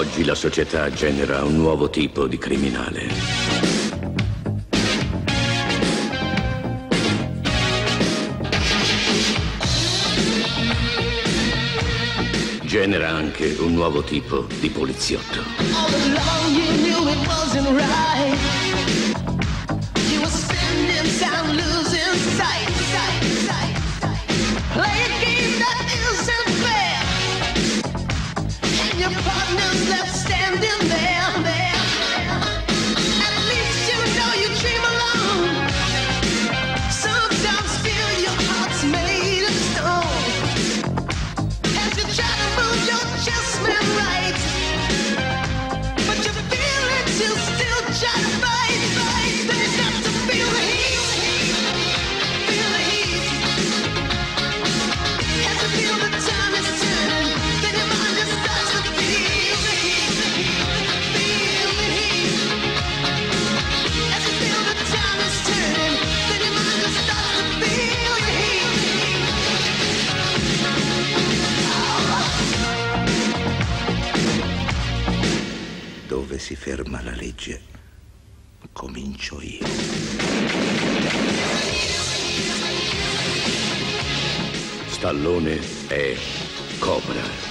Oggi la società genera un nuovo tipo di criminale. Genera anche un nuovo tipo di poliziotto. All along you knew it wasn't right. You were spending time losing sight. Play a game that isn't fair, and your partner's left standing there. At least you know you dream alone. Sometimes feel your heart's made of stone. As you try to move your adjustment right, but you feel it, you still try to fight. Then you got to feel the heat, feel the heat. As you feel the time is turning, then your mind just starts to feel the heat, feel the heat. As you feel the time is turning, then your mind just starts to feel the heat. Dove si ferma la legge, comincio io. Stallone è Cobra.